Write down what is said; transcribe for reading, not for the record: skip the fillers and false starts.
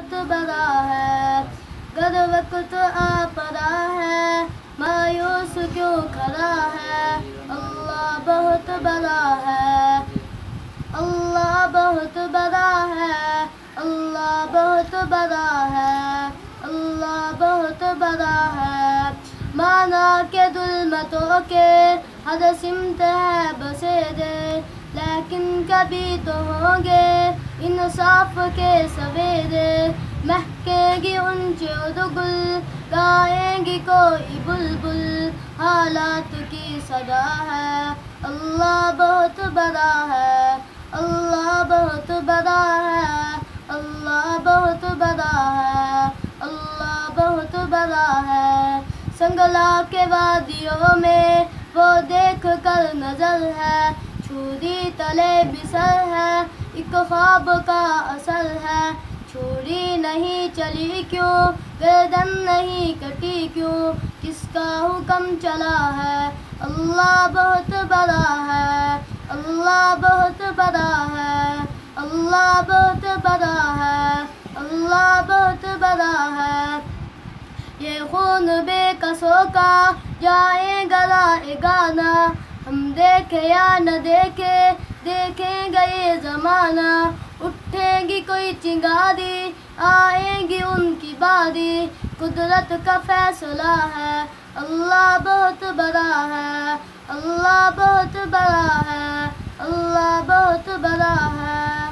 بہت بڑا ہے، گر وقت آ پڑا ہے مایوس کیوں کھڑا ہے، اللہ بہت بڑا ہے، اللہ بہت بڑا ہے، اللہ بہت بڑا ہے، اللہ بہت بڑا ہے۔ مانا کہ ظلمتوں کے ہر سمت ہے بسیرے، لیکن کبھی تو ہوں گے انصاف کے سویرے، مہکیں گی اونچے اردگل، گائیں گی کوئی بلبل، حالات کی صدا ہے، اللہ بہت بڑا ہے، اللہ بہت بڑا ہے، اللہ بہت بڑا ہے، اللہ بہت بڑا ہے۔ سنگلا کے وادیوں میں وہ دیکھ کر نظر ہے، چھری تلے بسر ہے ایک خواب کا اثر ہے، چھری نہیں چلی کیوں، گردن نہیں کٹی کیوں، کس کا حکم چلا ہے، اللہ بہت بڑا ہے، اللہ بہت بڑا ہے، اللہ بہت بڑا ہے، اللہ بہت بڑا ہے۔ یہ خون بے کسوں کا جائے گلائے گانا، ہم دیکھے یا نہ دیکھے دیکھیں گے یہ زمانہ، اٹھے گی کوئی چنگاری آئے گی ان کی باری، قدرت کا فیصلہ ہے، اللہ بہت بڑا ہے، اللہ بہت بڑا ہے، اللہ بہت بڑا ہے۔